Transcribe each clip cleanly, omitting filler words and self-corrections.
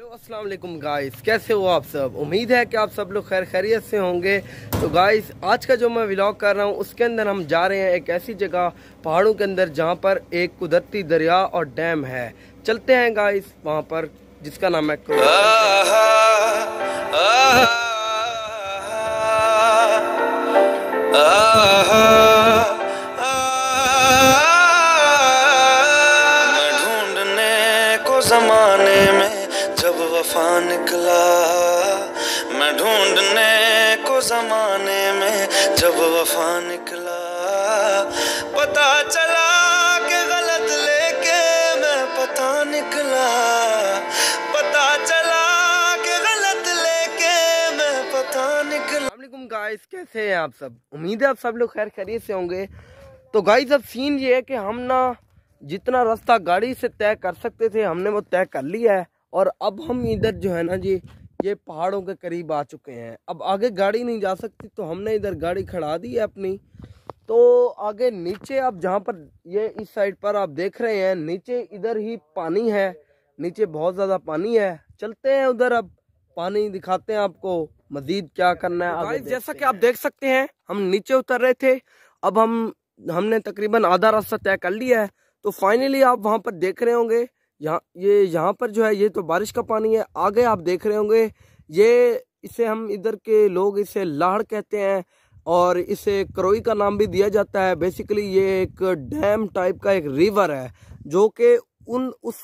अस्सलाम वालेकुम गाइस, कैसे हो आप सब। उम्मीद है कि आप सब लोग खैर खैरियत से होंगे। तो गाइस, आज का जो मैं व्लॉग कर रहा हूँ उसके अंदर हम जा रहे हैं एक ऐसी जगह पहाड़ों के अंदर जहाँ पर एक कुदरती दरिया और डैम है। चलते हैं गाइस वहाँ पर, जिसका नाम है ज़माने में जब वफा निकला, मैं ढूंढने को ज़माने में जब वफा निकला, पता चला कि गलत लेके मैं पता निकला, पता चला कि गलत लेके मैं पता निकला। अस्सलाम वालेकुम गाइस, कैसे हैं आप सब। उम्मीद है आप सब लोग खैर खैरियत से होंगे। तो गाइस, अब सीन ये है कि हम ना जितना रास्ता गाड़ी से तय कर सकते थे हमने वो तय कर लिया है, और अब हम इधर जो है ना जी, ये पहाड़ों के करीब आ चुके हैं। अब आगे गाड़ी नहीं जा सकती तो हमने इधर गाड़ी खड़ा दी है अपनी। तो आगे नीचे अब जहाँ पर ये इस साइड पर आप देख रहे हैं, नीचे इधर ही पानी है, नीचे बहुत ज़्यादा पानी है। चलते हैं उधर, अब पानी दिखाते हैं आपको मजीद क्या करना है। तो जैसा कि आप देख सकते हैं, हम नीचे उतर रहे थे, अब हमने तकरीबन आधा रास्ता तय कर लिया है। तो फाइनली आप वहाँ पर देख रहे होंगे, यहाँ पर जो है ये तो बारिश का पानी है। आगे आप देख रहे होंगे, ये इसे हम इधर के लोग इसे लाहड़ कहते हैं, और इसे करोई का नाम भी दिया जाता है। बेसिकली ये एक डैम टाइप का एक रिवर है, जो कि उस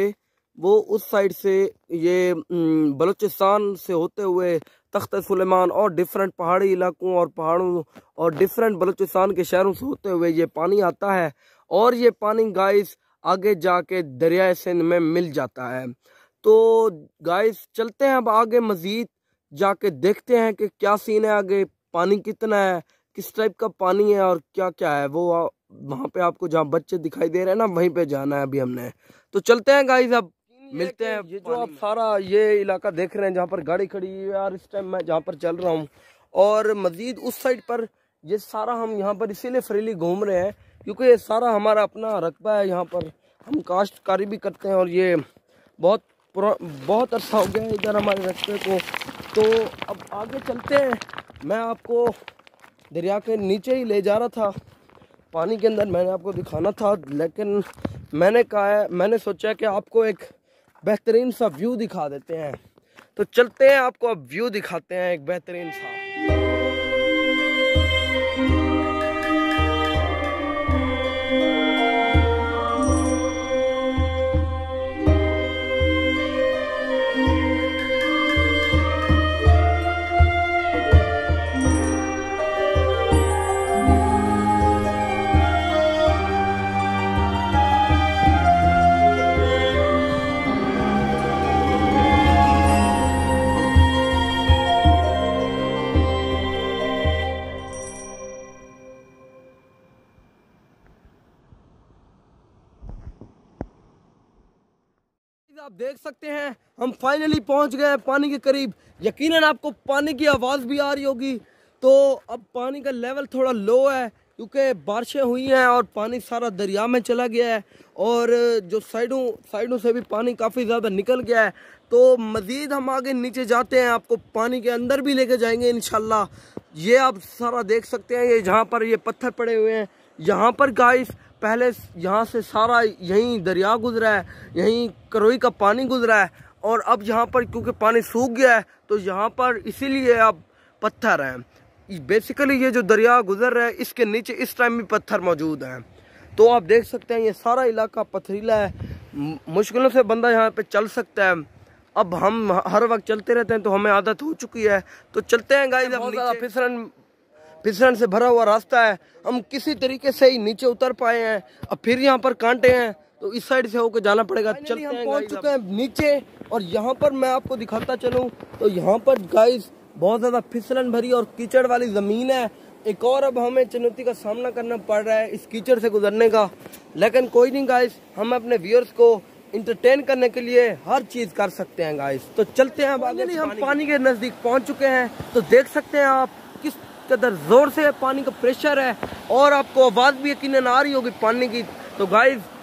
साइड से ये बलूचिस्तान से होते हुए तख्त सुलेमान और डिफरेंट पहाड़ी इलाकों और पहाड़ों और डिफरेंट बलूचिस्तान के शहरों से होते हुए ये पानी आता है, और ये पानी गाइस आगे जाके दरिया सिंध में मिल जाता है। तो गाइस चलते हैं अब आगे, मजीद जाके देखते हैं कि क्या सीन है आगे, पानी कितना है, किस टाइप का पानी है और क्या क्या है। वो वहाँ पे आपको जहाँ बच्चे दिखाई दे रहे हैं ना, वहीं पे जाना है अभी हमने। तो चलते हैं गाइस, अब मिलते हैं। ये जो आप सारा ये इलाका देख रहे हैं जहाँ पर गाड़ी खड़ी है यार, इस टाइम मैं जहाँ पर चल रहा हूँ, और मजीद उस साइड पर ये सारा हम यहाँ पर इसीलिए फ्रीली घूम रहे हैं क्योंकि ये सारा हमारा अपना रकबा है। यहाँ पर हम काश्तकारी भी करते हैं, और ये बहुत अरसा हो गया है इधर हमारे रकबे को। तो अब आगे चलते हैं, मैं आपको दरिया के नीचे ही ले जा रहा था, पानी के अंदर मैंने आपको दिखाना था, लेकिन मैंने सोचा कि आपको एक बेहतरीन सा व्यू दिखा देते हैं। तो चलते हैं, आपको अब व्यू दिखाते हैं एक बेहतरीन सा। आप देख सकते हैं हम फाइनली पहुंच गए पानी के करीब। यकीनन आपको पानी की आवाज़ भी आ रही होगी। तो अब पानी का लेवल थोड़ा लो है क्योंकि बारिशें हुई हैं और पानी सारा दरिया में चला गया है, और जो साइडों से भी पानी काफ़ी ज़्यादा निकल गया है। तो मज़ीद हम आगे नीचे जाते हैं, आपको पानी के अंदर भी लेके जाएंगे इंशाल्लाह। ये आप सारा देख सकते हैं, ये जहाँ पर ये पत्थर पड़े हुए हैं, यहाँ पर गाइस पहले यहाँ से सारा यहीं दरिया गुजरा है, यहीं करोई का पानी गुजरा है, और अब यहाँ पर क्योंकि पानी सूख गया है तो यहाँ पर इसीलिए अब पत्थर हैं। बेसिकली ये जो दरिया गुजर रहा है इसके नीचे इस टाइम भी पत्थर मौजूद हैं। तो आप देख सकते हैं ये सारा इलाका पथरीला है, मुश्किलों से बंदा यहाँ पे चल सकता है। अब हम हर वक्त चलते रहते हैं तो हमें आदत हो चुकी है। तो चलते हैं गाइस, बहुत ज़्यादा फिसलन से भरा हुआ रास्ता है, हम किसी तरीके से ही नीचे उतर पाए हैं। अब फिर यहाँ पर कांटे हैं तो इस साइड से होकर जाना पड़ेगा। चलते हैं, पहुँच चुके हैं नीचे, और यहाँ पर मैं आपको दिखाता चलूँ तो यहाँ पर गाइस बहुत ज़्यादा फिसलन भरी और कीचड़ वाली ज़मीन है। एक और अब हमें चुनौती का सामना करना पड़ रहा है इस कीचड़ से गुजरने का, लेकिन कोई नहीं गाइस, हम अपने व्यूअर्स को इंटरटेन करने के लिए हर चीज़ कर सकते हैं गाइस। तो चलते हैं अब आगे। हम पानी के नज़दीक पहुँच चुके हैं, तो देख सकते हैं आप किस कदर जोर से पानी का प्रेशर है, और आपको आवाज़ भी यकीनन आ रही होगी पानी की। तो गाइस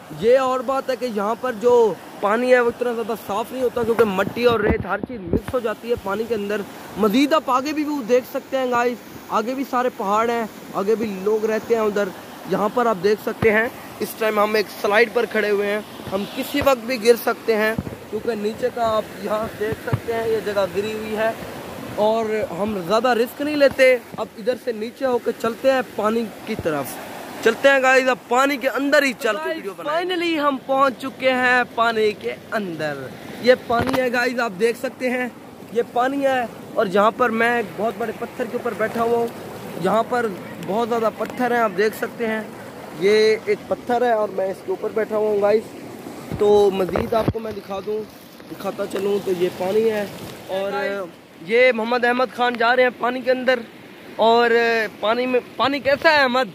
ये और बात है कि यहाँ पर जो पानी है वो इतना ज़्यादा साफ़ नहीं होता क्योंकि मिट्टी और रेत हर चीज़ मिक्स हो जाती है पानी के अंदर। मज़ीद आप आगे भी व्यू देख सकते हैं गाइस, आगे भी सारे पहाड़ हैं, आगे भी लोग रहते हैं उधर। यहाँ पर आप देख सकते हैं इस टाइम हम एक स्लाइड पर खड़े हुए हैं, हम किसी वक्त भी गिर सकते हैं क्योंकि नीचे का आप यहाँ देख सकते हैं ये जगह गिरी हुई है और हम ज़्यादा रिस्क नहीं लेते। अब इधर से नीचे होकर चलते हैं पानी की तरफ, चलते हैं गाइस, अब पानी के अंदर ही चल के वीडियो बनाएंगे। फाइनली हम पहुंच चुके हैं पानी के अंदर। ये पानी है गाइस, आप देख सकते हैं ये पानी है और जहाँ पर मैं एक बहुत बड़े पत्थर के ऊपर बैठा हुआ हूँ, यहाँ पर बहुत ज़्यादा पत्थर हैं, आप देख सकते हैं ये एक पत्थर है और मैं इसके ऊपर बैठा हुआ हूँ गाइस। तो मज़ीद आपको मैं दिखाता चलूँ तो ये पानी है और ये मोहम्मद अहमद खान जा रहे हैं पानी के अंदर। और पानी कैसा है अहमद?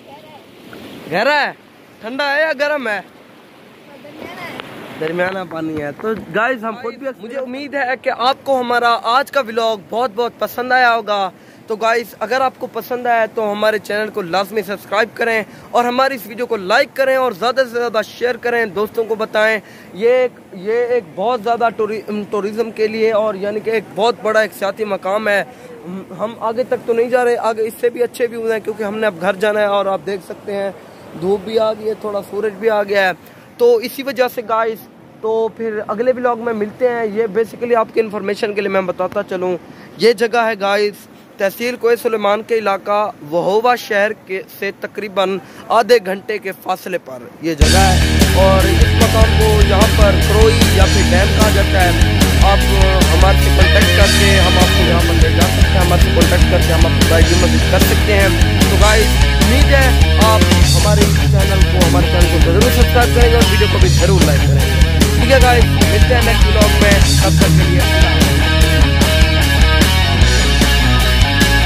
गहरा है, ठंडा है या गर्म है? दरमियाना पानी है। तो गाइस हम खुद भी, मुझे उम्मीद है कि आपको हमारा आज का व्लॉग बहुत बहुत पसंद आया होगा। तो गाइस अगर आपको पसंद आया तो हमारे चैनल को लाजमी सब्सक्राइब करें और हमारी इस वीडियो को लाइक करें और ज़्यादा से ज़्यादा शेयर करें, दोस्तों को बताएं। ये एक बहुत ज़्यादा टूरिज़म के लिए और यानी कि एक बहुत बड़ा एक सियाती मकाम है। हम आगे तक तो नहीं जा रहे, आगे इससे भी अच्छे व्यूज़ हैं क्योंकि हमने अब घर जाना है और आप देख सकते हैं धूप भी आ गई है, थोड़ा सूरज भी आ गया है। तो इसी वजह से गाइस तो फिर अगले व्लॉग में मिलते हैं। ये बेसिकली आपकी इन्फॉर्मेशन के लिए मैं बताता चलूँ, ये जगह है गाइस तहसील कोहे सुलेमान के इलाका वहोवा शहर से तकरीबन आधे घंटे के फासले पर ये जगह है। और इस मकाम को यहाँ पर क्रोई या फिर डैम कहा जाता है। आप हमारे से कॉन्टेक्ट करके हम आपको यहाँ पर ले जा सकते हैं, हमारे से कॉन्टेक्ट करके हम आपको गाइड मदद कर सकते हैं। तो गाइस उम्मीद है आप हमारे चैनल को ज़रूर सब्सक्राइब करेंगे और वीडियो को भी ज़रूर लाइक करेंगे। ठीक है गाइस, मिलते हैं नेक्स्ट व्लॉग में, तब तक के लिए।